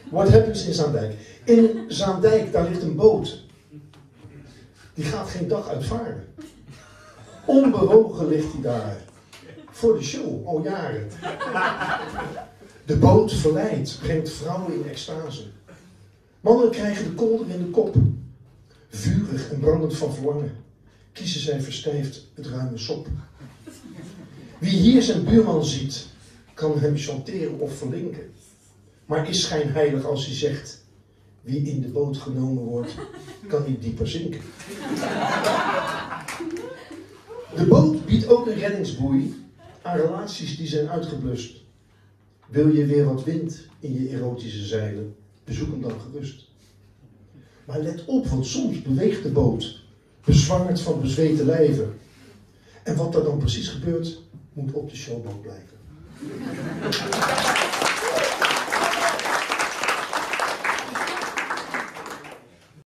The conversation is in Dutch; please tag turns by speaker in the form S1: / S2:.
S1: What happens in Zaandijk? In Zaandijk, daar ligt een boot. Die gaat geen dag uitvaren. Onbewogen ligt hij daar. Voor de show, al jaren. De boot verleidt, brengt vrouwen in extase. Mannen krijgen de kolder in de kop. Vurig en brandend van verlangen kiezen zij verstijfd het ruime sop. Wie hier zijn buurman ziet, kan hem chanteren of verlinken. Maar is schijnheilig als hij zegt: wie in de boot genomen wordt, kan niet dieper zinken. De boot biedt ook een reddingsboei aan relaties die zijn uitgeblust. Wil je weer wat wind in je erotische zeilen, bezoek hem dan gerust. Maar let op, want soms beweegt de boot, bezwangerd van bezweten lijven. En wat er dan precies gebeurt, moet op de showboot blijken.